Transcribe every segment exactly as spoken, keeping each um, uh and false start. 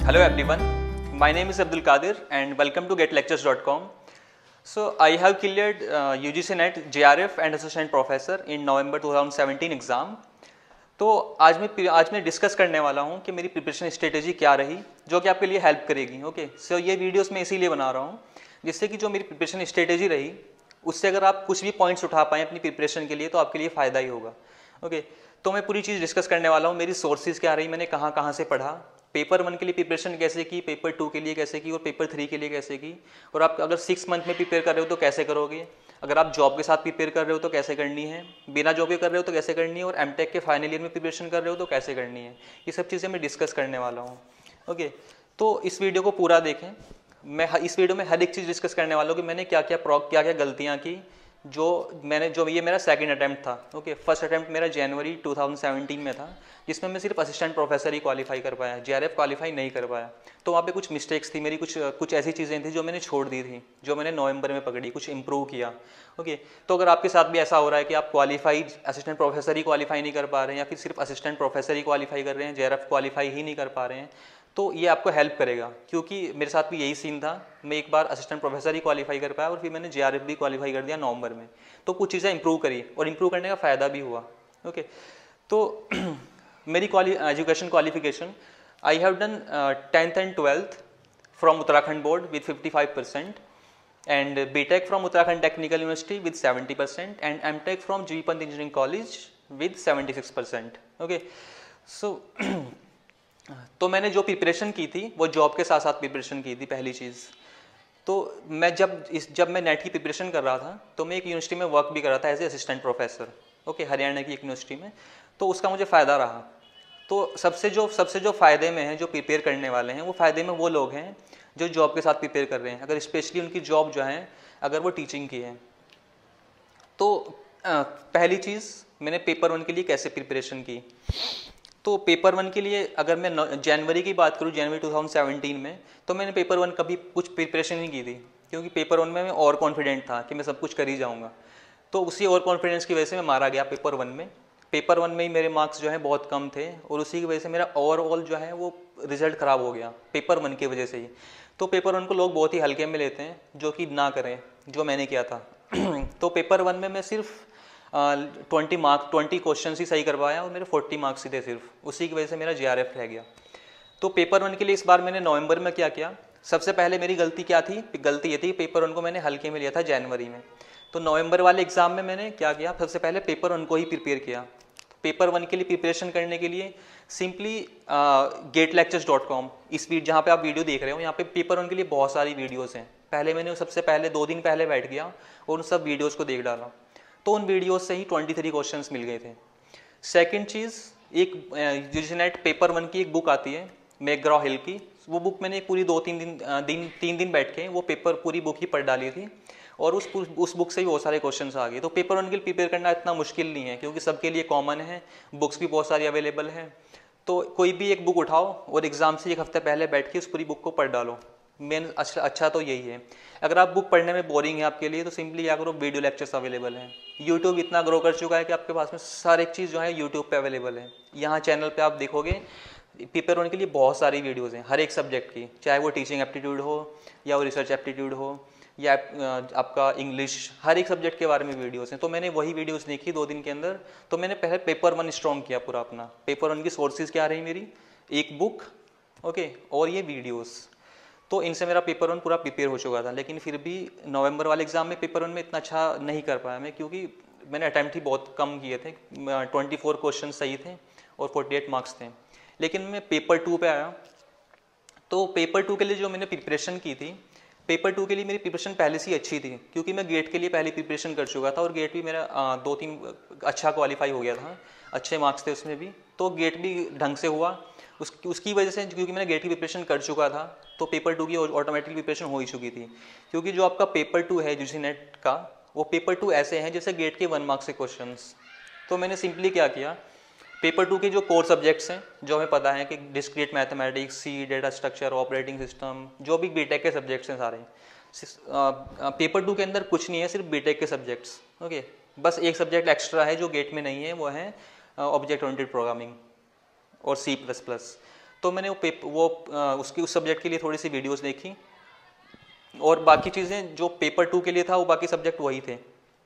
Hello everyone, my name is Abdul Qadir and welcome to get lectures dot com. So I have cleared uh, U G C Net J R F and Assistant Professor in November twenty seventeen exam. तो आज मैं आज मैं discuss करने वाला हूँ कि मेरी प्रिपरेशन स्ट्रेटेजी क्या रही जो कि आपके लिए हेल्प करेगी. ओके सो ये वीडियोस मैं इसीलिए बना रहा हूँ जिससे कि जो मेरी प्रिपरेशन स्ट्रेटेजी रही उससे अगर आप कुछ भी पॉइंट्स उठा पाएँ अपनी प्रिपरेशन के लिए तो आपके लिए फ़ायदा ही होगा. ओके तो मैं पूरी चीज़ डिस्कस करने वाला हूँ. मेरी सोर्सेज क्या रही, मैंने कहाँ कहाँ से पढ़ा, पेपर वन के लिए प्रिपरेशन कैसे की, पेपर टू के लिए कैसे की और पेपर थ्री के लिए कैसे की, और आप अगर सिक्स मंथ में प्रिपेयर कर रहे हो तो कैसे करोगे, अगर आप जॉब के साथ प्रिपेयर कर रहे हो तो कैसे करनी है, बिना जॉब के कर रहे हो तो कैसे करनी है, और एमटेक के फाइनल ईयर में प्रिपरेशन कर रहे हो तो कैसे करनी है. ये सब चीज़ें मैं डिस्कस करने वाला हूँ. ओके तो इस वीडियो को पूरा देखें. मैं इस वीडियो में हर एक चीज़ डिस्कस करने वाला हूँ कि मैंने क्या क्या प्रो क्या क्या गलतियाँ की जो मैंने जो ये मेरा सेकंड अटैम्प्ट था. ओके फर्स्ट अटैम्प्ट मेरा जनवरी टू थाउजेंड सेवेंटीन में था जिसमें मैं सिर्फ असिस्टेंट प्रोफेसर ही क्वालिफाई कर पाया, जेआरएफ क्वालिफाई नहीं कर पाया. तो वहाँ पे कुछ मिस्टेक्स थी मेरी, कुछ कुछ ऐसी चीज़ें थी जो मैंने छोड़ दी थी, जो मैंने नवंबर में पकड़ी, कुछ इंप्रूव किया. ओके तो अगर आपके साथ भी ऐसा हो रहा है कि आप क्वालिफाइड असिस्टेंट प्रोफेसर ही क्वालिफाई नहीं कर पा रहे हैं या फिर सिर्फ असिस्टेंट प्रोफेसर ही क्वालिफाई कर रहे हैं, जेआरएफ क्वालिफाई ही नहीं कर पा रहे हैं, तो ये आपको हेल्प करेगा. क्योंकि मेरे साथ भी यही सीन था. मैं एक बार असिस्टेंट प्रोफेसर ही क्वालिफाई कर पाया और फिर मैंने जेआरएफ भी क्वालिफाई कर दिया नवंबर में. तो कुछ चीज़ें इंप्रूव करी और इंप्रूव करने का फ़ायदा भी हुआ. ओके तो मेरी quali education qualification, I have done tenth and twelfth from Uttarakhand board with fifty five percent and BTech from Uttarakhand technical university with seventy percent and MTech from G Pant engineering college with seventy six percent. Okay so तो मैंने जो preparation की थी वो job के साथ साथ preparation की थी. पहली चीज़ तो मैं जब इस जब मैं नेट की प्रिपरेशन कर रहा था तो मैं एक यूनिवर्सिटी में वर्क भी कर रहा था as a assistant professor. Okay Haryana की एक यूनिवर्सिटी में. तो उसका मुझे फ़ायदा रहा. तो सबसे जो सबसे जो फ़ायदे में हैं, जो प्रिपेयर करने वाले हैं, वो फ़ायदे में वो लोग हैं जो जॉब के साथ प्रिपेयर कर रहे हैं. अगर स्पेशली उनकी जॉब जो है अगर वो टीचिंग की है तो आ, पहली चीज़ मैंने पेपर वन के लिए कैसे प्रिपरेशन की. तो पेपर वन के लिए अगर मैं जनवरी की बात करूँ, जनवरी टू थाउजेंड सेवेंटीन में, तो मैंने पेपर वन कभी कुछ प्रिपरेशन नहीं की थी क्योंकि पेपर वन में मैं और कॉन्फिडेंट था कि मैं सब कुछ कर ही जाऊँगा. तो उसी और कॉन्फिडेंस की वजह से मैं मारा गया पेपर वन में. पेपर वन में ही मेरे मार्क्स जो है बहुत कम थे और उसी की वजह से मेरा ओवरऑल जो है वो रिजल्ट ख़राब हो गया पेपर वन की वजह से ही. तो पेपर वन को लोग बहुत ही हल्के में लेते हैं, जो कि ना करें, जो मैंने किया था. तो पेपर वन में मैं सिर्फ ट्वेंटी मार्क्स ट्वेंटी क्वेश्चन ही सही करवाया और मेरे फोर्टी मार्क्स ही थे सिर्फ. उसी की वजह से मेरा जेआरएफ रह गया. तो पेपर वन के लिए इस बार मैंने नवंबर में क्या किया, सबसे पहले मेरी गलती क्या थी, गलती ये थी पेपर वन को मैंने हल्के में लिया था जनवरी में. तो नवंबर वाले एग्जाम में मैंने क्या किया, सबसे पहले पेपर वन को ही प्रिपेयर किया. पेपर वन के लिए प्रिपरेशन करने के लिए simply gate lectures dot com, इस वीडियो जहाँ पे आप वीडियो देख रहे हो यहाँ पे पेपर वन के लिए बहुत सारी वीडियोस हैं. पहले मैंने सबसे पहले दो दिन पहले बैठ गया और उन सब वीडियोस को देख डाला. तो उन वीडियोस से ही ट्वेंटी थ्री क्वेश्चंस मिल गए थे. सेकंड चीज़, एक यूजीसी नेट पेपर वन की एक बुक आती है मैकग्रॉ हिल की. वो बुक मैंने पूरी दो तीन दिन दिन तीन दिन बैठ के वो पेपर पूरी बुक ही पढ़ डाली थी और उस उस बुक से ही बहुत सारे क्वेश्चंस आ गए. तो पेपर वन के लिए प्रिपेयर करना इतना मुश्किल नहीं है क्योंकि सबके लिए कॉमन है, बुक्स भी बहुत सारी अवेलेबल हैं. तो कोई भी एक बुक उठाओ और एग्ज़ाम से एक हफ्ते पहले बैठ के उस पूरी बुक को पढ़ डालो. मेन अच्छा अच्छा तो यही है. अगर आप बुक पढ़ने में बोरिंग है आपके लिए तो सिंपली क्या करो, वीडियो लेक्चर्स अवेलेबल हैं. यूट्यूब इतना ग्रो कर चुका है कि आपके पास में सारी चीज़ जो है यूट्यूब पे अवेलेबल है. यहाँ चैनल पे आप देखोगे पेपर वन के लिए बहुत सारी वीडियोस हैं हर एक सब्जेक्ट की, चाहे वो टीचिंग एप्टीट्यूड हो या वो रिसर्च एप्टीट्यूड हो या आपका इंग्लिश, हर एक सब्जेक्ट के बारे में वीडियोस हैं. तो मैंने वही वीडियोस देखी दो दिन के अंदर. तो मैंने पहले पेपर वन स्ट्रॉन्ग किया पूरा अपना. पेपर वन की सोर्सेज क्या रही मेरी, एक बुक ओके और ये वीडियोस. तो इनसे मेरा पेपर वन पूरा प्रिपेयर हो चुका था. लेकिन फिर भी नवंबर वाले एग्जाम में पेपर वन में इतना अच्छा नहीं कर पाया मैं क्योंकि मैंने अटैम्प्ट ही बहुत कम किए थे. ट्वेंटी फोर क्वेश्चन सही थे और फोर्टी एट मार्क्स थे. लेकिन मैं पेपर टू पे आया. तो पेपर टू के लिए जो मैंने प्रिपरेशन की थी, पेपर टू के लिए मेरी प्रिपरेशन पहले से ही अच्छी थी क्योंकि मैं गेट के लिए पहले प्रिपरेशन कर चुका था और गेट भी मेरा आ, दो तीन अच्छा क्वालिफाई हो गया था, अच्छे मार्क्स थे उसमें भी. तो गेट भी ढंग से हुआ. उस उसकी वजह से क्योंकि मैंने गेट की प्रिपरेशन कर चुका था तो पेपर टू की ऑटोमेटिक प्रिपरेशन हो ही चुकी थी. क्योंकि जो आपका पेपर टू है यूजीसी नेट का, वो पेपर टू ऐसे हैं जैसे गेट के वन मार्क्स के क्वेश्चंस. तो मैंने सिंपली क्या किया, पेपर टू के जो कोर सब्जेक्ट्स हैं जो हमें पता है कि discrete mathematics, C, data structure, operating system, जो भी बीटेक के सब्जेक्ट्स हैं सारे, पेपर टू के अंदर कुछ नहीं है, सिर्फ बीटेक के सब्जेक्ट्स. ओके बस एक सब्जेक्ट एक्स्ट्रा है जो गेट में नहीं है, वो है ऑब्जेक्ट ओरिएंटेड प्रोग्रामिंग और सी प्लस प्लस. तो मैंने वो पेपर वो उसकी उस सब्जेक्ट के लिए थोड़ी सी वीडियोस देखी, और बाकी चीज़ें जो पेपर टू के लिए था वो बाकी सब्जेक्ट वही थे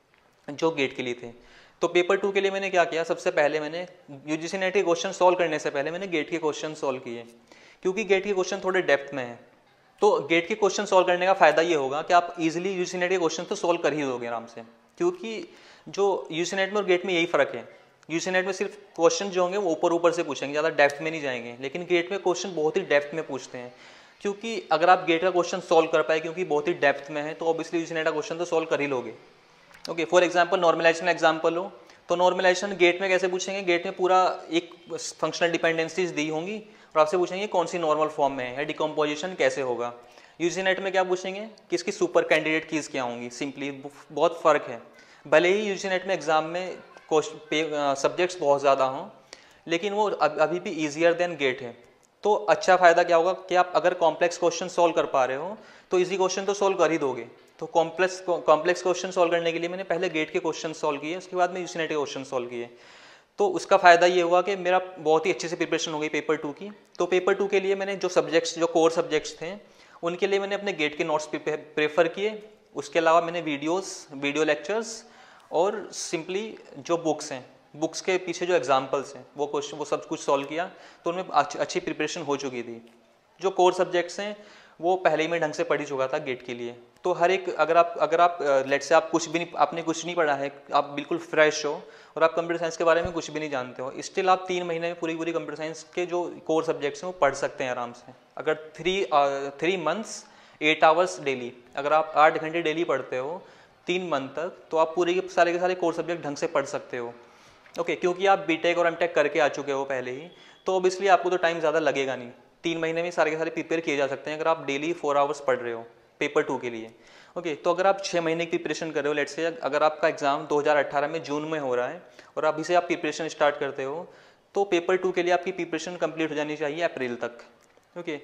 जो गेट के लिए थे। तो पेपर टू के लिए मैंने क्या किया, सबसे पहले मैंने यूजीसी नेट के क्वेश्चन सॉल्व करने से पहले मैंने गेट के क्वेश्चन सॉल्व किए, क्योंकि गेट के क्वेश्चन थोड़े डेप्थ में हैं। तो गेट के क्वेश्चन सॉल्व करने का फायदा ये होगा कि आप इजीली यूजीसी नेट के क्वेश्चन तो सॉल्व कर ही दोगे आराम से, क्योंकि जो यूजीसी नेट में और गेट में यही फर्क है। यूजीसी नेट में सिर्फ क्वेश्चन जो होंगे वो ऊपर ऊपर से पूछेंगे, ज़्यादा डेप्थ में नहीं जाएंगे, लेकिन गेट में क्वेश्चन बहुत ही डेप्थ में पूछते हैं। क्योंकि अगर आप गेट का क्वेश्चन सॉल्व कर पाए, क्योंकि बहुत ही डेप्थ में है, तो ऑब्वियसली यूजीसी नेट का क्वेश्चन तो सॉल्व कर ही लोगे। Okay, for example normalization example हो, तो नॉर्मलाइजेशन गेट में कैसे पूछेंगे, गेट में पूरा एक फंक्शनल डिपेंडेंसीज दी होंगी और आपसे पूछेंगे कौन सी नॉर्मल फॉर्म में है, डिकम्पोजिशन कैसे होगा। यूजीसी नेट में क्या पूछेंगे कि इसकी सुपर कैंडिडेट कीज क्या होंगी, सिंपली बहुत फर्क है। भले ही यूजीसी नेट में एग्जाम में सब्जेक्ट्स बहुत ज़्यादा हों, लेकिन वो अभी भी ईजियर देन गेट है। तो अच्छा फायदा क्या होगा कि आप अगर कॉम्प्लेक्स क्वेश्चन सॉल्व कर पा रहे हो तो इजी क्वेश्चन तो सॉल्व कर ही दोगे। तो कॉम्प्लेक्स कॉम्प्लेक्स क्वेश्चन सॉल्व करने के लिए मैंने पहले गेट के क्वेश्चन सॉल्व किए, उसके बाद में यूजीसी नेट के क्वेश्चन सॉल्व किए। तो उसका फायदा ये हुआ कि मेरा बहुत ही अच्छे से प्रिपरेशन हो गई पेपर टू की। तो पेपर टू के लिए मैंने जो सब्जेक्ट्स जो कोर सब्जेक्ट्स थे उनके लिए मैंने अपने गेट के नोट्स प्रेफर किए। उसके अलावा मैंने वीडियोस वीडियो लेक्चर्स और सिंपली जो बुक्स हैं, बुक्स के पीछे जो एग्जाम्पल्स हैं वो क्वेश्चन वो सब कुछ सॉल्व किया, तो उनमें अच्छी प्रिपरेशन हो चुकी थी। जो कोर सब्जेक्ट्स हैं वो पहले ही मैं ढंग से पढ़ ही चुका था गेट के लिए। तो हर एक अगर आप अगर आप लेट से आप कुछ भी नहीं, आपने कुछ नहीं पढ़ा है, आप बिल्कुल फ्रेश हो और आप कंप्यूटर साइंस के बारे में कुछ भी नहीं जानते हो, स्टिल आप तीन महीने में पूरी पूरी कंप्यूटर साइंस के जो कोर सब्जेक्ट्स हैं वो पढ़ सकते हैं आराम से। अगर three three months eight hours daily, अगर आप आठ घंटे डेली पढ़ते हो तीन मंथ तक, तो आप पूरे के सारे के सारे कोर सब्जेक्ट ढंग से पढ़ सकते हो। ओके, क्योंकि आप बीटेक और एमटेक करके आ चुके हो पहले ही, तो ऑब्वियसली आपको तो टाइम ज़्यादा लगेगा नहीं। तीन महीने में सारे के सारे प्रिपेयर किए जा सकते हैं अगर आप डेली फोर आवर्स पढ़ रहे हो पेपर टू के लिए। ओके, तो अगर आप छः महीने की प्रिपरेशन कर रहे हो, लेट्स से अगर आपका एग्जाम दो हज़ार अठारह में जून में हो रहा है और अभी से आप प्रिपरेशन स्टार्ट करते हो, तो पेपर टू के लिए आपकी प्रिपरेशन कंप्लीट हो जानी चाहिए अप्रैल तक। ओके,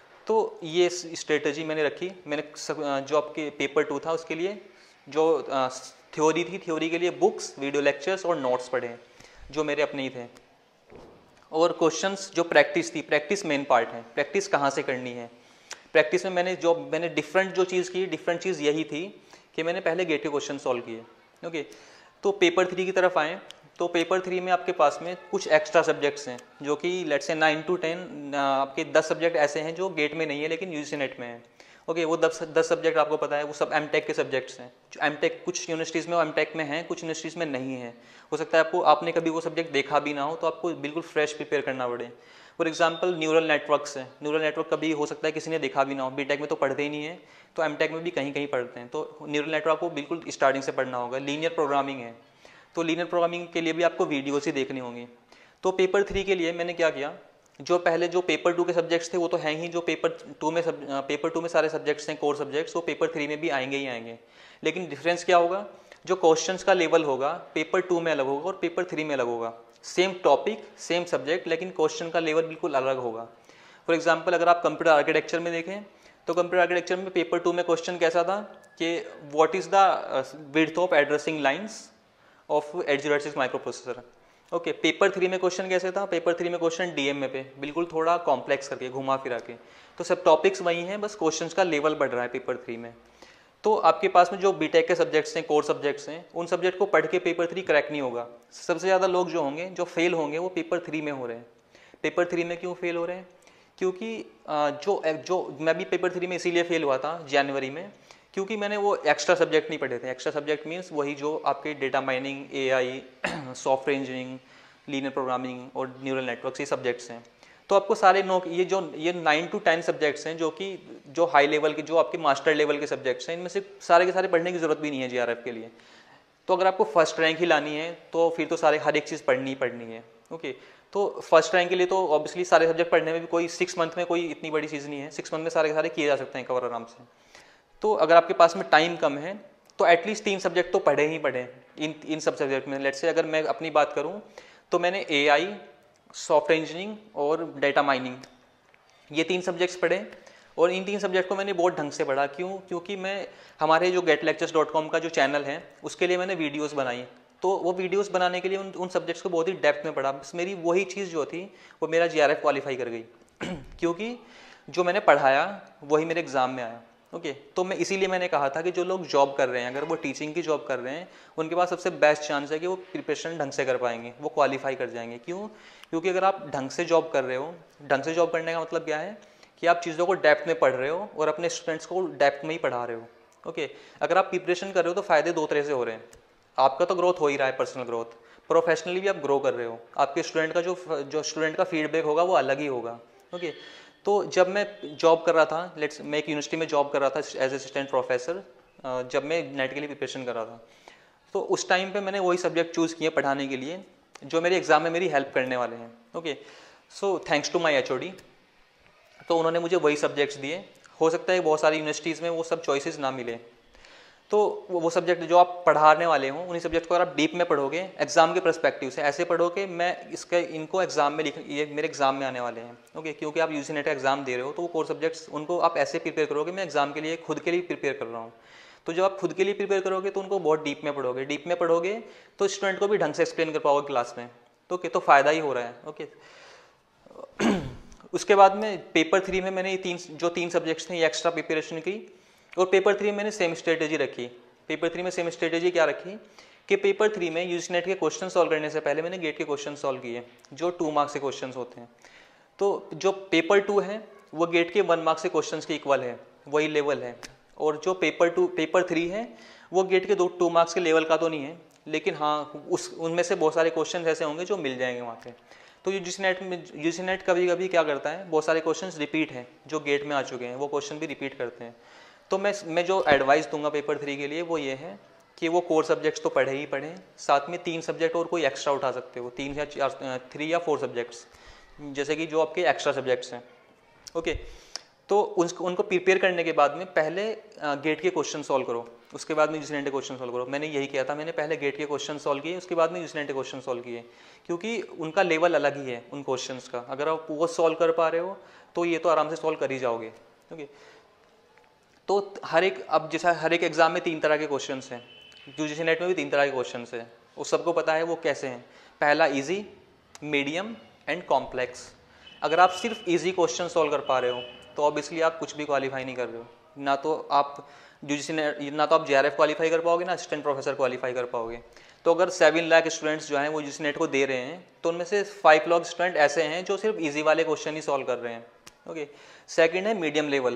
तो ये स्ट्रेटजी मैंने रखी। मैंने जो आपके पेपर टू था उसके लिए जो थ्योरी थी, थ्योरी के लिए बुक्स, वीडियो लेक्चर्स और नोट्स पढ़े जो मेरे अपने ही थे। और क्वेश्चंस जो प्रैक्टिस थी, प्रैक्टिस मेन पार्ट है। प्रैक्टिस कहाँ से करनी है, प्रैक्टिस में मैंने जो मैंने डिफरेंट जो चीज़ की, डिफरेंट चीज़ यही थी कि मैंने पहले गेट के क्वेश्चन सॉल्व किए। ओके, तो पेपर थ्री की तरफ आएँ, तो पेपर थ्री में आपके पास में कुछ एक्स्ट्रा सब्जेक्ट्स हैं जो कि let's say nine to ten आपके दस सब्जेक्ट ऐसे हैं जो गेट में नहीं है लेकिन यूजीसी नेट में है। ओके, वो दस दस सब्जेक्ट आपको पता है वो सब एमटेक के सब्जेक्ट्स हैं। जो एमटेक कुछ यूनिवर्सिटीज़ में वो एमटेक में हैं, कुछ यूनिवर्सिटीज़ में नहीं है। हो सकता है आपको आपने कभी वो सब्जेक्ट देखा भी ना हो, तो आपको बिल्कुल फ्रेश प्रिपेयर करना पड़े। फॉर एग्जांपल न्यूरल नेटवर्क्स है, न्यूरल नेटवर्क कभी हो सकता है किसी ने देखा भी ना हो, बीटेक में तो पढ़ते ही नहीं है, तो एमटेक में भी कहीं कहीं पढ़ते हैं। तो न्यूरल नेटवर्क को बिल्कुल स्टार्टिंग से पढ़ना होगा। लीनियर प्रोग्रामिंग है, तो लीनियर प्रोग्रामिंग के लिए भी आपको वीडियोज़ ही देखनी होंगी। तो पेपर थ्री के लिए मैंने क्या किया, जो पहले जो पेपर टू के सब्जेक्ट्स थे वो तो हैं ही, जो पेपर टू में सब पेपर टू में सारे सब्जेक्ट्स हैं कोर सब्जेक्ट्स, वो पेपर थ्री में भी आएंगे ही आएंगे। लेकिन डिफरेंस क्या होगा, जो क्वेश्चंस का लेवल होगा पेपर टू में अलग होगा और पेपर थ्री में अलग होगा। सेम टॉपिक सेम सब्जेक्ट, लेकिन क्वेश्चन का लेवल बिल्कुल अलग होगा। फॉर एग्जाम्पल अगर आप कंप्यूटर आर्किटेक्चर में देखें, तो कंप्यूटर आर्किटेक्चर में पेपर टू में क्वेश्चन कैसा था कि what is the width of addressing lines of eight zero eight six microprocessor. Okay, paper three में क्वेश्चन कैसे था, पेपर थ्री में क्वेश्चन डीएमए पे बिल्कुल थोड़ा कॉम्प्लेक्स करके घुमा फिरा के। तो सब टॉपिक्स वही हैं, बस क्वेश्चंस का लेवल बढ़ रहा है पेपर थ्री में। तो आपके पास में जो बीटेक के सब्जेक्ट्स हैं, कोर सब्जेक्ट्स हैं, उन सब्जेक्ट को पढ़ के पेपर थ्री क्रैक नहीं होगा। सबसे ज़्यादा लोग जो होंगे जो फेल होंगे वो पेपर थ्री में हो रहे हैं। पेपर थ्री में क्यों फेल हो रहे हैं, क्योंकि जो जो मैं भी पेपर थ्री में इसीलिए फेल हुआ था जनवरी में, क्योंकि मैंने वो एक्स्ट्रा सब्जेक्ट नहीं पढ़े थे। एक्स्ट्रा सब्जेक्ट मीन्स वही जो आपके data mining, AI, software engineering, linear programming और न्यूरल नेटवर्क्स, ये सब्जेक्ट्स हैं। तो आपको सारे नो ये जो ये नाइन टू टेन सब्जेक्ट्स हैं जो कि जो हाई लेवल के, जो आपके मास्टर लेवल के सब्जेक्ट्स हैं, इनमें से सारे के सारे पढ़ने की जरूरत भी नहीं है जीआरएफ के लिए। तो अगर आपको फर्स्ट रैंक ही लानी है तो फिर तो सारे हर एक चीज़ पढ़नी ही पढ़नी है। ओके, तो फर्स्ट रैंक के लिए तो ऑब्वियसली सारे सब्जेक्ट पढ़ने में भी कोई सिक्स मंथ में कोई इतनी बड़ी चीज़ नहीं है। सिक्स मंथ में सारे के सारे किए जा सकते हैं कवर आराम से। तो अगर आपके पास में टाइम कम है तो एटलीस्ट तीन सब्जेक्ट तो पढ़े ही पढ़े इन इन सब सब्जेक्ट में। लेट्स से अगर मैं अपनी बात करूं तो मैंने एआई, सॉफ्टवेयर इंजीनियरिंग और डेटा माइनिंग, ये तीन सब्जेक्ट्स पढ़े और इन तीन सब्जेक्ट को मैंने बहुत ढंग से पढ़ा। क्यों, क्योंकि मैं हमारे जो गेट लेक्चर्स डॉट कॉम का जो चैनल है उसके लिए मैंने वीडियोज़ बनाई। तो वो वीडियोज़ बनाने के लिए उन उन सब्जेक्ट्स को बहुत ही डेप्थ में पढ़ा। बस मेरी वही चीज़ जो थी वो मेरा जीआरएफ क्वालिफाई कर गई। क्योंकि जो मैंने पढ़ाया वही मेरे एग्ज़ाम में आया। ओके okay, तो मैं इसीलिए मैंने कहा था कि जो लोग जॉब कर रहे हैं, अगर वो टीचिंग की जॉब कर रहे हैं, उनके पास सबसे बेस्ट चांस है कि वो प्रिपरेशन ढंग से कर पाएंगे, वो क्वालिफाई कर जाएंगे। क्यों? क्योंकि अगर आप ढंग से जॉब कर रहे हो, ढंग से जॉब करने का मतलब क्या है कि आप चीज़ों को डेप्थ में पढ़ रहे हो और अपने स्टूडेंट्स को डेप्थ में ही पढ़ा रहे हो। ओके okay, अगर आप प्रिपरेशन कर रहे हो तो फ़ायदे दो तरह से हो रहे हैं। आपका तो ग्रोथ हो ही रहा है, पर्सनल ग्रोथ, प्रोफेशनली भी आप ग्रो कर रहे हो, आपके स्टूडेंट का जो जो स्टूडेंट का फीडबैक होगा वो अलग ही होगा। ओके okay, तो जब मैं जॉब कर रहा था, लेट्स मैं एक यूनिवर्सिटी में जॉब कर रहा था एज असिस्टेंट प्रोफेसर, जब मैं नेट के लिए प्रिपरेशन कर रहा था, तो उस टाइम पे मैंने वही सब्जेक्ट चूज़ किए पढ़ाने के लिए जो मेरे एग्ज़ाम में मेरी हेल्प करने वाले हैं। Okay, so thanks to my HOD, तो उन्होंने मुझे वही सब्जेक्ट्स दिए। हो सकता है बहुत सारी यूनिवर्सिटीज़ में वो सब चॉइसेस ना मिले, तो वो सब्जेक्ट जो आप पढ़ाने वाले हों उन्हीं सब्जेक्ट को अगर आप डीप में पढ़ोगे एग्जाम के पर्सपेक्टिव से, ऐसे पढ़ोगे मैं इसके इनको एग्जाम में लिख ये मेरे एग्जाम में आने वाले हैं। ओके, क्योंकि आप यूजी नेट का एग्जाम दे रहे हो तो वो कोर सब्जेक्ट्स उनको आप ऐसे प्रिपेयर करोगे, मैं एग्जाम के लिए खुद के लिए प्रिपेयर कर रहा हूँ। तो जब आप खुद के लिए प्रिपेयर करोगे तो उनको बहुत डीप में पढ़ोगे, डीप में पढ़ोगे तो स्टूडेंट को भी ढंग से एक्सप्लेन कर पाओगे क्लास में। तो ओके, तो फ़ायदा ही हो रहा है। ओके, उसके बाद में पेपर थ्री में मैंने ये तीन जो तीन सब्जेक्ट्स थे ये एक्स्ट्रा प्रिपरेशन की, और पेपर थ्री में मैंने सेम स्ट्रेटेजी रखी। पेपर थ्री में सेम स्ट्रेटेजी क्या रखी कि पेपर थ्री में यूजी नेट के क्वेश्चन सॉल्व करने से पहले मैंने गेट के क्वेश्चन सॉल्व किए जो टू मार्क्स के क्वेश्चन होते हैं। तो जो पेपर टू है वो गेट के वन मार्क्स के क्वेश्चन के इक्वल है, वही लेवल है, और जो पेपर टू पेपर थ्री है वो गेट के दो टू मार्क्स के लेवल का तो नहीं है, लेकिन हाँ उस उनमें से बहुत सारे क्वेश्चन ऐसे होंगे जो मिल जाएंगे वहाँ पे। तो यूजी नेट में यूजी नेट कभी कभी क्या करता है, बहुत सारे क्वेश्चंस रिपीट हैं जो गेट में आ चुके हैं, वो क्वेश्चन भी रिपीट करते हैं। तो मैं मैं जो एडवाइस दूंगा पेपर थ्री के लिए वो ये है कि वो कोर सब्जेक्ट्स तो पढ़े ही पढ़ें, साथ में तीन सब्जेक्ट और कोई एक्स्ट्रा उठा सकते हो, तीन या चार, थ्री या फोर सब्जेक्ट्स, जैसे कि जो आपके एक्स्ट्रा सब्जेक्ट्स हैं। ओके, तो उनको उनको प्रिपेयर करने के बाद में पहले गेट के क्वेश्चन सॉल्व करो, उसके बाद में यूजी नेट के क्वेश्चन सॉल्व करो। मैंने यही किया था, मैंने पहले गेट के क्वेश्चन सॉल्व किए, उसके बाद में यूजी नेट के क्वेश्चन सॉल्व किए, क्योंकि उनका लेवल अलग ही है उन क्वेश्चंस का। अगर आप वो सॉल्व कर पा रहे हो तो ये तो आराम से सॉल्व कर ही जाओगे। ओके, तो हर एक अब जैसा हर एक एग्जाम में तीन तरह के क्वेश्चंस हैं, यूजीसी नेट में भी तीन तरह के क्वेश्चंस हैं, वो सबको पता है वो कैसे हैं। पहला इजी, मीडियम एंड कॉम्प्लेक्स। अगर आप सिर्फ इजी क्वेश्चन सॉल्व कर पा रहे हो तो ऑब्वियसली आप कुछ भी क्वालिफाई नहीं कर रहे हो, ना तो आप यूजीसी नेट ना तो आप जेआरएफ क्वालिफाई कर पाओगे, ना असिस्टेंट प्रोफेसर क्वालिफाई कर पाओगे। तो अगर सेवन लाख स्टूडेंट्स जो हैं वो यूजीसी नेट को दे रहे हैं तो उनमें से फाइव लाख स्टूडेंट ऐसे हैं जो सिर्फ ईजी वाले क्वेश्चन ही सॉल्व कर रहे हैं। ओके, सेकेंड है मीडियम लेवल।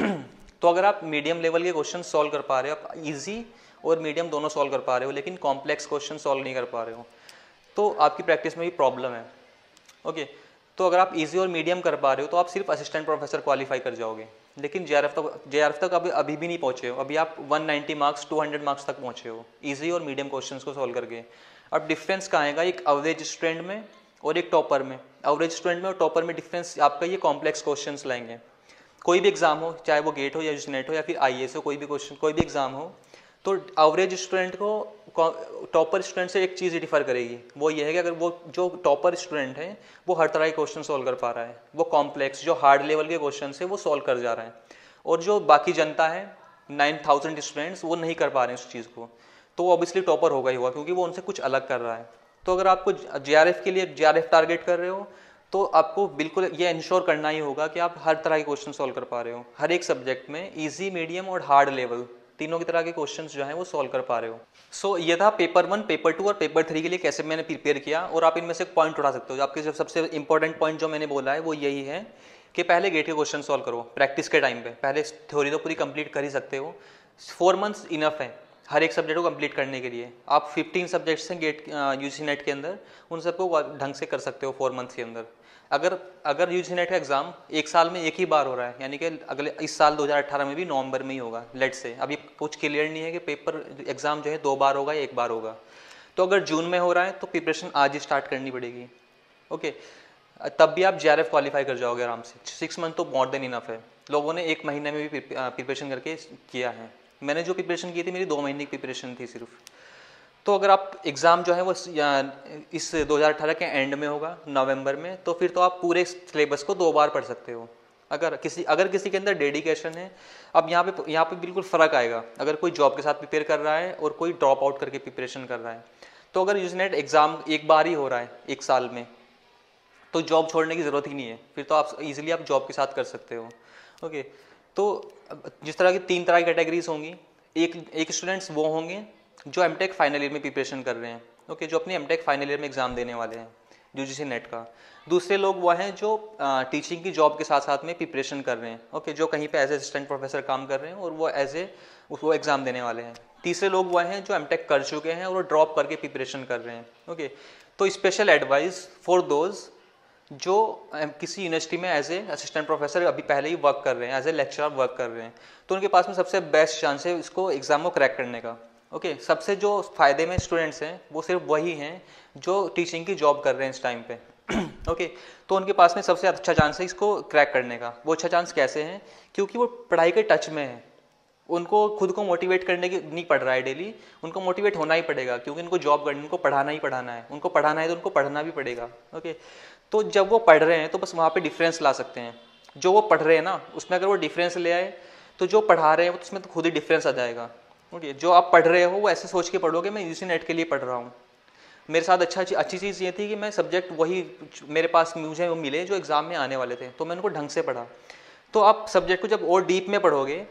तो अगर आप मीडियम लेवल के क्वेश्चन सॉल्व कर पा रहे हो, आप इजी और मीडियम दोनों सॉल्व कर पा रहे हो, लेकिन कॉम्प्लेक्स क्वेश्चन सॉल्व नहीं कर पा रहे हो, तो आपकी प्रैक्टिस में भी प्रॉब्लम है। ओके, तो अगर आप इजी और मीडियम कर पा रहे हो तो आप सिर्फ असिस्टेंट प्रोफेसर क्वालिफाई कर जाओगे, लेकिन जेआरएफ तक जेआरएफ तक अभी अभी भी नहीं पहुंचे हो। अभी आप one ninety marks two hundred marks तक पहुंचे हो इजी और मीडियम क्वेश्चंस को सॉल्व करके। अब डिफरेंस कहाँ आएगा, एक एवरेज स्टूडेंट में और एक टॉपर में। एवरेज स्टूडेंट में और टॉपर में डिफरेंस आपका ये कॉम्प्लेक्स क्वेश्चन लाएंगे। कोई भी एग्जाम हो, चाहे वो गेट हो या यूजी नेट हो या फिर आईएएस हो, कोई भी क्वेश्चन कोई भी एग्जाम हो, तो एवरेज स्टूडेंट को टॉपर स्टूडेंट से एक चीज़ डिफर करेगी, वो ये है कि अगर वो जो टॉपर स्टूडेंट है वो हर तरह के क्वेश्चन सॉल्व कर पा रहा है, वो कॉम्प्लेक्स जो हार्ड लेवल के क्वेश्चन है वो सॉल्व कर जा रहा है, और जो बाकी जनता है नाइन थाउजेंड स्टूडेंट्स वो नहीं कर पा रहे हैं उस चीज़ को, तो वो ऑब्वियसली टॉपर होगा ही होगा, क्योंकि वो उनसे कुछ अलग कर रहा है। तो अगर आपको जेआरएफ के लिए जेआरएफ टारगेट कर रहे हो तो आपको बिल्कुल ये इंश्योर करना ही होगा कि आप हर तरह के क्वेश्चन सॉल्व कर पा रहे हो, हर एक सब्जेक्ट में इजी, मीडियम और हार्ड लेवल तीनों की तरह के क्वेश्चंस जो हैं वो सॉल्व कर पा रहे हो। सो so, ये था पेपर वन, पेपर टू और पेपर थ्री के लिए कैसे मैंने प्रिपेयर किया, और आप इनमें से एक पॉइंट उठा सकते हो। आपके जो सबसे इंपॉर्टेंट पॉइंट जो मैंने बोला है वो यही है कि पहले गेट के क्वेश्चन सॉल्व करो प्रैक्टिस के टाइम पे। पहले थ्योरी तो पूरी कंप्लीट कर ही सकते हो, फोर मंथ्स इनफ है हर एक सब्जेक्ट को कंप्लीट करने के लिए। आप फिफ्टीन सब्जेक्ट्स हैं गेट यूजी नेट के अंदर, उन सबको ढंग से कर सकते हो फोर मंथ्स के अंदर। अगर अगर यूजी नेट का एग्जाम एक साल में एक ही बार हो रहा है, यानी कि अगले इस साल दो हज़ार अठारह में भी नवंबर में ही होगा, लेट से अभी कुछ क्लियर नहीं है कि पेपर एग्जाम जो है दो बार होगा या एक बार होगा, तो अगर जून में हो रहा है तो प्रिपरेशन आज ही स्टार्ट करनी पड़ेगी। ओके, तब भी आप जेआरएफ क्वालिफाई कर जाओगे आराम से। सिक्स मंथ तो मोर देन इनफ है, लोगों ने एक महीने में भी प्रिपरेशन करके किया है। मैंने जो प्रिपरेशन की थी मेरी दो महीने की प्रिपरेशन थी सिर्फ। तो अगर आप एग्ज़ाम जो है वो इस दो हज़ार अठारह के एंड में होगा नवंबर में, तो फिर तो आप पूरे सिलेबस को दो बार पढ़ सकते हो अगर किसी अगर किसी के अंदर डेडिकेशन है। अब यहाँ पे यहाँ पे बिल्कुल फ़र्क आएगा अगर कोई जॉब के साथ प्रिपेयर कर रहा है और कोई ड्रॉप आउट करके प्रिपरेशन कर रहा है। तो अगर यूजी नेट एग्ज़ाम एक बार ही हो रहा है एक साल में, तो जॉब छोड़ने की ज़रूरत ही नहीं है, फिर तो आप इजीली आप जॉब के साथ कर सकते हो। ओके, तो जिस तरह की तीन तरह की कैटेगरीज होंगी, एक एक स्टूडेंट्स वो होंगे जो एमटेक फाइनल ईयर में प्रिपरेशन कर रहे हैं, ओके, जो अपनी एमटेक फाइनल ईयर में एग्जाम देने वाले हैं यूजीसी नेट का। दूसरे लोग वो हैं जो टीचिंग की जॉब के साथ साथ में प्रिपरेशन कर रहे हैं, ओके, जो कहीं पे एज ए असिस्टेंट प्रोफेसर काम कर रहे हैं और वो एज ए वो एग्ज़ाम देने वाले हैं। तीसरे लोग वो हैं जो एमटेक कर चुके हैं और वो ड्रॉप करके प्रिपरेशन कर रहे हैं, ओके। तो स्पेशल एडवाइस फॉर दोज जो किसी यूनिवर्सिटी में एज ए असिस्टेंट प्रोफेसर अभी पहले ही वर्क कर रहे हैं, एज ए लेक्चरर वर्क कर रहे हैं, तो उनके पास में सबसे बेस्ट चांस है इसको एग्जाम को क्रैक करने का, ओके। सबसे जो फायदे में स्टूडेंट्स हैं वो सिर्फ वही हैं जो टीचिंग की जॉब कर रहे हैं इस टाइम पे, ओके। तो उनके पास में सबसे अच्छा चांस है इसको क्रैक करने का। वो अच्छा चांस कैसे है? क्योंकि वो पढ़ाई के टच में है, उनको खुद को मोटिवेट करने की नहीं पड़ रहा है डेली, उनको मोटिवेट होना ही पड़ेगा क्योंकि उनको जॉब करनी, उनको पढ़ाना ही पढ़ाना है, उनको पढ़ाना है तो उनको पढ़ना भी पड़ेगा, ओके। तो जब वो पढ़ रहे हैं तो बस वहाँ पे डिफरेंस ला सकते हैं। जो वो पढ़ रहे हैं ना उसमें अगर वो डिफरेंस ले आए तो जो पढ़ा रहे हैं वो उसमें तो खुद ही डिफरेंस आ जाएगा, ओके। जो आप पढ़ रहे हो वो ऐसे सोच के पढ़ोगे मैं यूजीसी नेट के लिए पढ़ रहा हूँ। मेरे साथ अच्छा अच्छी चीज़ ये थी कि मैं सब्जेक्ट वही मेरे पास मुझे वो मिले जो एग्ज़ाम में आने वाले थे, तो मैं उनको ढंग से पढ़ा। तो आप सब्जेक्ट को जब और डीप में पढ़ोगे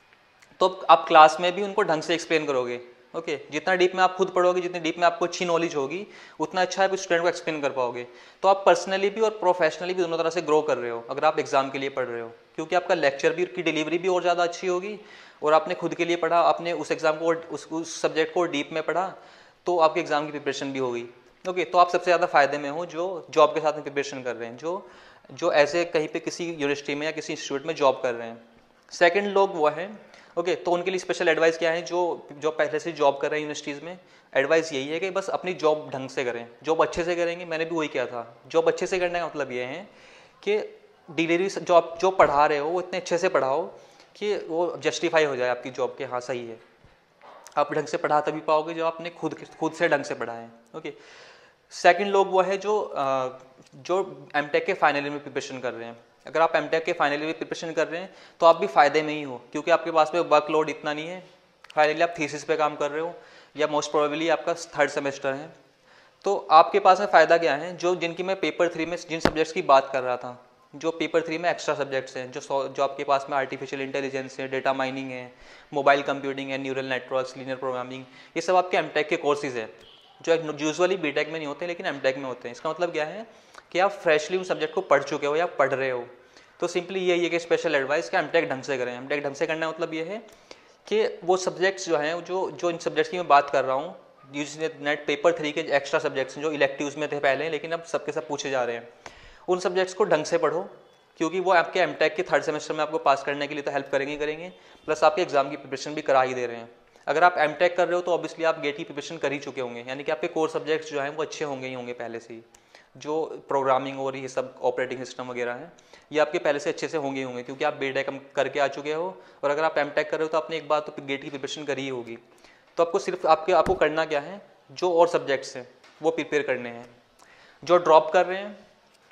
तो आप क्लास में भी उनको ढंग से एक्सप्लेन करोगे, ओके। जितना डीप में आप खुद पढ़ोगे, जितनी डीप में आपको अच्छी नॉलेज होगी, उतना अच्छा आप स्टूडेंट को एक्सप्लेन कर पाओगे। तो आप पर्सनली भी और प्रोफेशनली भी दोनों तरह से ग्रो कर रहे हो अगर आप एग्जाम के लिए पढ़ रहे हो, क्योंकि आपका लेक्चर भी की डिलीवरी भी और ज़्यादा अच्छी होगी और आपने खुद के लिए पढ़ा, आपने उस एग्जाम को उस, उस सब्जेक्ट को डीप में पढ़ा, तो आपके एग्जाम की प्रिपरेशन भी होगी, ओके। तो आप सबसे ज़्यादा फायदे में हो जो जॉब के साथ में प्रिपरेशन कर रहे हैं, जो जो ऐसे कहीं पे किसी यूनिवर्सिटी में या किसी इंस्टीट्यूट में जॉब कर रहे हैं। सेकंड लोग वो हैं, ओके okay, तो उनके लिए स्पेशल एडवाइस क्या है? जो जो पहले से जॉब कर रहे हैं यूनिवर्सिटीज़ में, एडवाइस यही है कि बस अपनी जॉब ढंग से करें, जॉब अच्छे से करेंगे। मैंने भी वही किया था। जॉब अच्छे से करने का मतलब ये है कि डिलीवरी जो आप जो पढ़ा रहे हो वो इतने अच्छे से पढ़ाओ कि वो जस्टिफाई हो जाए आपकी जॉब के, हाँ सही है। आप ढंग से पढ़ा तभी पाओगे जो आपने खुद खुद से ढंग से पढ़ा है, ओके। सेकेंड लोग वो है जो जो एमटेक के फाइनल ईयर में प्रिपरेशन कर रहे हैं। अगर आप एमटेक के फाइनल ईयर में प्रिपरेशन कर रहे हैं तो आप भी फायदे में ही हो, क्योंकि आपके पास में वर्कलोड इतना नहीं है। फाइनली आप थीसिस पे काम कर रहे हो या मोस्ट प्रोबेबली आपका थर्ड सेमेस्टर है, तो आपके पास में फ़ायदा क्या है? जो जिनकी मैं पेपर थ्री में जिन सब्जेक्ट्स की बात कर रहा था, जो पेपर थ्री में एक्स्ट्रा सब्जेक्ट्स हैं, जो जो आपके पास में आर्टिफिशियल इंटेलिजेंस है, डेटा माइनिंग है, मोबाइल कंप्यूटिंग है, न्यूरल नेटवर्क्स, लीनियर प्रोग्रामिंग, ये सब आपके एमटेक के कोर्सेज हैं जो यूजुअली बीटेक में नहीं होते लेकिन एमटेक में होते हैं। इसका मतलब क्या है कि आप फ्रेशली उस सब्जेक्ट को पढ़ चुके हो या पढ़ रहे हो। तो सिंपली यही है कि स्पेशल एडवाइस कि एमटेक ढंग से करें। एमटेक ढंग से करना मतलब ये है कि वो सब्जेक्ट्स जो हैं, जो जो इन सब्जेक्ट्स की मैं बात कर रहा हूँ, यूजीसी नेट पेपर थ्री के एक्स्ट्रा सब्जेक्ट्स हैं जो इलेक्टिव्स में थे पहले लेकिन अब सबके सब पूछे जा रहे हैं, उन सब्जेक्ट्स को ढंग से पढ़ो, क्योंकि वो आपके एमटेक के थर्ड सेमेस्टर में आपको पास करने के लिए तो हेल्प करेंगे करेंगे प्लस आपके एग्जाम की प्रिपरेशन भी करा ही दे रहे हैं। अगर आप एमटेक कर रहे हो तो ऑब्वियसली आप गेट की प्रिपरेशन कर ही चुके होंगे, यानी कि आपके कोर सब्जेक्ट्स जो हैं वो अच्छे होंगे ही होंगे पहले से ही। जो प्रोग्रामिंग और ये सब ऑपरेटिंग सिस्टम वगैरह हैं ये आपके पहले से अच्छे से होंगे ही होंगे, क्योंकि आप बीटेक करके आ चुके हो। और अगर आप एमटेक कर रहे हो तो आपने एक बार तो गेट की प्रिपरेशन करी ही होगी। तो आपको सिर्फ आपके आपको करना क्या है, जो और सब्जेक्ट्स हैं वो प्रिपेयर करने हैं। जो ड्रॉप कर रहे हैं,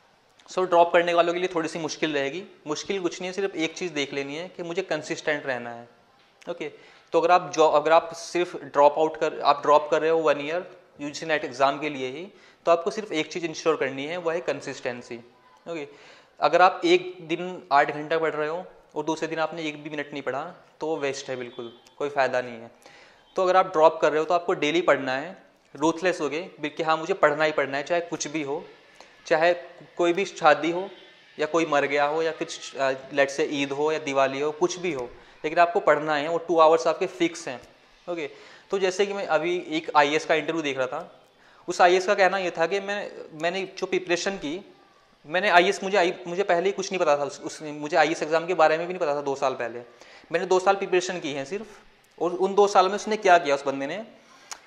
सो ड्रॉप करने वालों के लिए थोड़ी सी मुश्किल रहेगी। मुश्किल कुछ नहीं है, सिर्फ एक चीज़ देख लेनी है कि मुझे कंसिस्टेंट रहना है, ओके। तो अगर आप जॉब अगर आप सिर्फ ड्रॉप आउट कर आप ड्रॉप कर रहे हो one year UGC NET exam के लिए ही, तो आपको सिर्फ एक चीज़ इंश्योर करनी है, वो है कंसिस्टेंसी, ओके। अगर आप एक दिन आठ घंटा पढ़ रहे हो और दूसरे दिन आपने एक भी मिनट नहीं पढ़ा तो वो वेस्ट है, बिल्कुल कोई फ़ायदा नहीं है। तो अगर आप ड्रॉप कर रहे हो तो आपको डेली पढ़ना है, रूथलेस हो गए कि हाँ मुझे पढ़ना ही पढ़ना है, चाहे कुछ भी हो, चाहे कोई भी शादी हो या कोई मर गया हो या कुछ लेट से ईद हो या दिवाली हो, कुछ भी हो, लेकिन आपको पढ़ना है। वो टू आवर्स आपके फिक्स हैं, ओके। तो जैसे कि मैं अभी एक आईएएस का इंटरव्यू देख रहा था, उस आईएएस का कहना ये था कि मैं मैंने जो प्रिपरेशन की, मैंने आईएएस मुझे आई मुझे पहले ही कुछ नहीं पता था, उस, उस मुझे आईएएस एग्जाम के बारे में भी नहीं पता था। दो साल पहले मैंने दो साल प्रिपरेशन की है सिर्फ, और उन दो साल में उसने क्या किया, उस बंदे ने,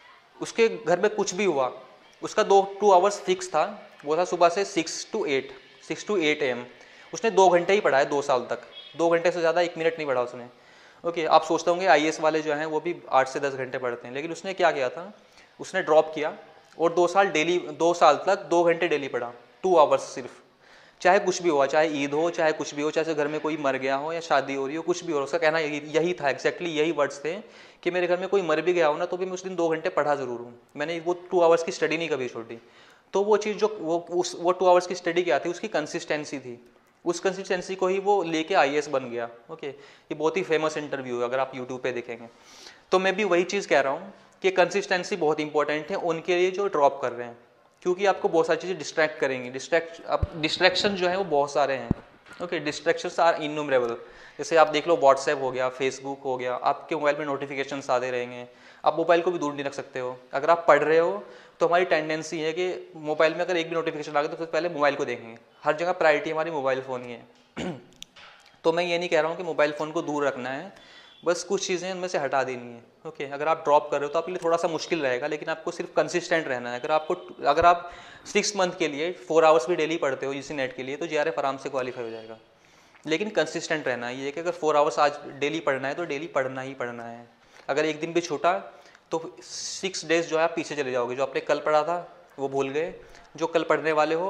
उसके घर में कुछ भी हुआ, उसका दो टू आवर्स फिक्स था, वो था सुबह से six to eight six to eight A M उसने दो घंटे ही पढ़ा है दो साल तक, दो घंटे से ज़्यादा एक मिनट नहीं पढ़ा उसने, ओके। आप सोचते होंगे आईएएस वाले जो हैं वो भी आठ से दस घंटे पढ़ते हैं, लेकिन उसने क्या किया था, उसने ड्रॉप किया और दो साल डेली दो साल तक दो घंटे डेली पढ़ा, टू आवर्स सिर्फ, चाहे कुछ भी हुआ, चाहे ईद हो, चाहे कुछ भी हो, चाहे घर में कोई मर गया हो या शादी हो रही हो, कुछ भी हो। उसका कहना यही यही था, एक्जैक्टली यही वर्ड्स थे कि मेरे घर में कोई मर भी गया हो ना तो भी मैं उस दिन दो घंटे पढ़ा जरूर हूँ। मैंने वो टू आवर्स की स्टडी नहीं कभी छोड़ी। तो वो चीज़ जो वो उस वो टू आवर्स की स्टडी क्या थी, उसकी कंसिस्टेंसी थी, उस कंसिस्टेंसी को ही वो लेके आई ए एस बन गया। ओके, ये बहुत ही फेमस इंटरव्यू है, अगर आप यूट्यूब पे देखेंगे। तो मैं भी वही चीज़ कह रहा हूँ कि कंसिस्टेंसी बहुत इंपॉर्टेंट है उनके लिए जो ड्रॉप कर रहे हैं, क्योंकि आपको बहुत सारी चीज़ें डिस्ट्रैक्ट करेंगी। डिस्ट्रैक्ट अब डिस्ट्रैक्शन जो है वो बहुत सारे हैं। Okay, distractions are innumerable. जैसे आप देख लो, व्हाट्सएप हो गया, फेसबुक हो गया, आपके मोबाइल में नोटिफिकेशंस आते रहेंगे, आप मोबाइल को भी दूर नहीं रख सकते हो। अगर आप पढ़ रहे हो तो हमारी टेंडेंसी है कि मोबाइल में अगर एक भी नोटिफिकेशन आ गया तो सबसे पहले मोबाइल को देखेंगे, हर जगह प्रायोरिटी हमारी मोबाइल फ़ोन ही है। तो मैं ये नहीं कह रहा हूँ कि मोबाइल फ़ोन को दूर रखना है, बस कुछ चीज़ें उनमें से हटा देनी है। ओके, अगर आप ड्रॉप कर रहे हो तो आपके लिए थोड़ा सा मुश्किल रहेगा, लेकिन आपको सिर्फ कंसिस्टेंट रहना है। अगर आपको अगर आप सिक्स मंथ के लिए फोर आवर्स भी डेली पढ़ते हो यूजी नेट के लिए, तो जे आर एफ आराम से क्वालिफाई हो जाएगा। लेकिन कंसिस्टेंट रहना है, ये कि अगर फोर आवर्स आज डेली पढ़ना है तो डेली पढ़ना ही पढ़ना है। अगर एक दिन भी छूटा तो सिक्स डेज जो है आप पीछे चले जाओगे। जो आपने कल पढ़ा था वो भूल गए, जो कल पढ़ने वाले हो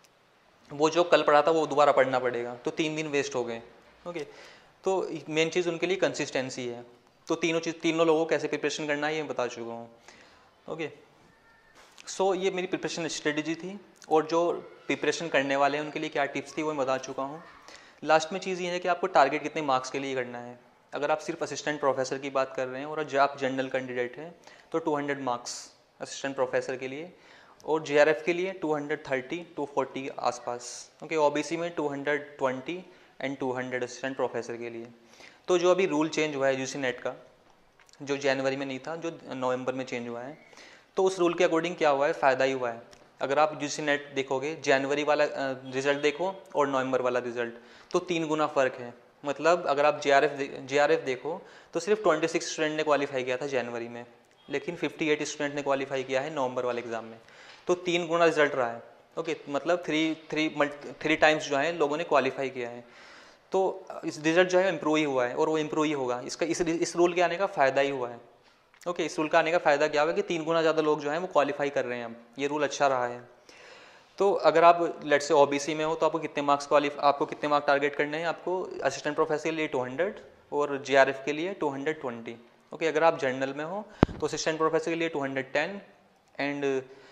वो जो कल पढ़ा था वो दोबारा पढ़ना पड़ेगा, तो तीन दिन वेस्ट हो गए। ओके, तो मेन चीज़ उनके लिए कंसिस्टेंसी है। तो तीनों चीज़ तीनों लोगों को कैसे प्रिपरेशन करना है ये मैं बता चुका हूँ। ओके, सो ये मेरी प्रिपरेशन स्ट्रेटजी थी, और जो प्रिपरेशन करने वाले हैं उनके लिए क्या टिप्स थी वो मैं बता चुका हूँ। लास्ट में चीज़ ये है कि आपको टारगेट कितने मार्क्स के लिए करना है। अगर आप सिर्फ असिस्टेंट प्रोफेसर की बात कर रहे हैं और जब आप जनरल कैंडिडेट हैं तो two hundred marks assistant professor के लिए, और जे आर एफ के लिए टू थर्टी टू फोर्टी आसपास। ओके, ओ बी सी में two twenty and two hundred assistant professor के लिए। तो जो अभी रूल चेंज हुआ है यू जी नेट का, जो जनवरी में नहीं था, जो नवंबर में चेंज हुआ है, तो उस रूल के अकॉर्डिंग क्या हुआ है, फ़ायदा ही हुआ है। अगर आप यू जी नेट देखोगे, जनवरी वाला रिजल्ट देखो और नवंबर वाला रिजल्ट, तो तीन गुना फ़र्क है। मतलब अगर आप J R F J R F देखो तो सिर्फ ट्वेंटी सिक्स स्टूडेंट ने क्वालिफाई किया था जनवरी में, लेकिन फिफ्टी एट स्टूडेंट ने क्वालिफाई किया है नवंबर वाले एग्जाम में। तो तीन गुना रिजल्ट रहा है। ओके, मतलब थ्री थ्री थ्री टाइम्स जो है लोगों ने क्वालिफाई किया है। तो इस रिजल्ट जो है इम्प्रूव ही हुआ है, और वो इम्प्रूव ही होगा। इसका इस इस रूल के आने का फ़ायदा ही हुआ है। ओके, इस रूल का आने का फ़ायदा क्या हुआ कि तीन गुना ज़्यादा लोग जो हैं वो क्वालिफाई कर रहे हैं। अब ये रूल अच्छा रहा है। तो अगर आप लेट से ओ बी सी में हो तो आपको कितने मार्क्स क्वालिफाई आपको कितने मार्क्स टारगेट करने हैं, आपको असिस्टेंट प्रोफेसर के लिए टू हंड्रेड और जे आर एफ के लिए टू ट्वेंटी। ओके, अगर आप जनरल में हो तो असिस्टेंट प्रोफेसर के लिए two ten and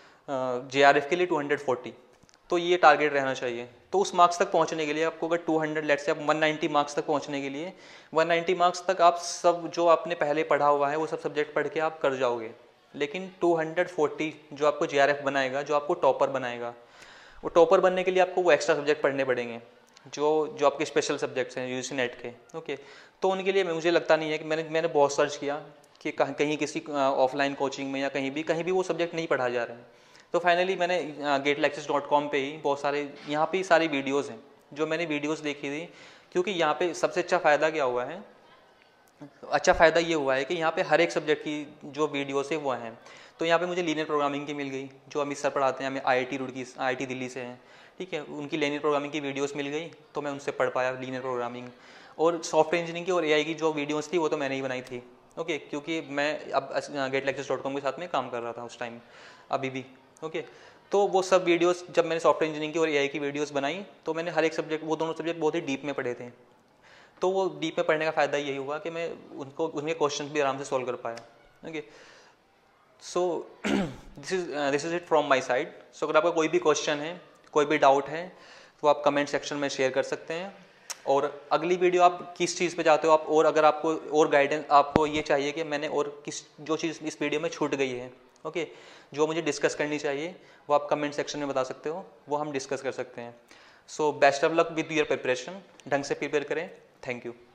J R F के लिए टू फोर्टी। तो ये टारगेट रहना चाहिए। तो उस मार्क्स तक पहुंचने के लिए आपको अगर टू हंड्रेड लेट से आप वन नाइंटी मार्क्स तक पहुंचने के लिए वन नाइंटी मार्क्स तक आप सब जो आपने पहले पढ़ा हुआ है वो सब सब्जेक्ट पढ़ के आप कर जाओगे। लेकिन टू फोर्टी जो आपको जे आर एफ बनाएगा, जो आपको टॉपर बनाएगा, वो टॉपर बनने के लिए आपको वो एक्स्ट्रा सब्जेक्ट पढ़ने पड़ेंगे, जो जो आपके स्पेशल सब्जेक्ट्स हैं यूजी नेट के। ओके, तो उनके लिए मुझे लगता नहीं है कि मैंने मैंने बहुत सर्च किया कि कहीं किसी ऑफलाइन कोचिंग में या कहीं भी कहीं भी वो सब्जेक्ट नहीं पढ़ा जा रहे हैं। तो फाइनली मैंने गेट लेक्चर्स डॉट कॉम पे ही बहुत सारे यहाँ पे ही सारी वीडियोज़ हैं जो मैंने वीडियोज़ देखी थी, क्योंकि यहाँ पे सबसे अच्छा फ़ायदा क्या हुआ है, अच्छा फ़ायदा ये हुआ है कि यहाँ पे हर एक सब्जेक्ट की जो वीडियोज़ है वो हैं। तो यहाँ पे मुझे लीनियर प्रोग्रामिंग की मिल गई, जो अमित सर पढ़ाते हैं, हमें I I T Roorkee I I T Delhi से हैं, ठीक है, उनकी लीनियर प्रोग्रामिंग की वीडियोस मिल गई, तो मैं उनसे पढ़ पाया लीनियर प्रोग्रामिंग। और सॉफ्टवेयर इंजीनियरिंग की और ए आई की जो वीडियोस थी वो तो मैंने ही बनाई थी। ओके, क्योंकि मैं अब गेट लेक्चर्स डॉट कॉम के साथ में काम कर रहा था उस टाइम, अभी भी। ओके, तो वो सब वीडियोस जब मैंने सॉफ्टवेयर इंजीनियरिंग की और ए आई की वीडियोस बनाई तो मैंने हर एक सब्जेक्ट, वो दोनों सब्जेक्ट बहुत ही डीप में पढ़े थे। तो वो डीप में पढ़ने का फ़ायदा यही हुआ कि मैं उनको उनके क्वेश्चन भी आराम से सॉल्व कर पाया। Okay, so this is this is it from my side. So अगर आपका कोई भी क्वेश्चन है, कोई भी डाउट है, तो आप कमेंट सेक्शन में शेयर कर सकते हैं। और अगली वीडियो आप किस चीज़ पे चाहते हो आप, और अगर आपको और गाइडेंस, आपको ये चाहिए कि मैंने और किस जो चीज़ इस वीडियो में छूट गई है, ओके okay, जो मुझे डिस्कस करनी चाहिए, वो आप कमेंट सेक्शन में बता सकते हो, वो हम डिस्कस कर सकते हैं। So best of luck with your preparation. ढंग से प्रिपेयर करें। Thank you.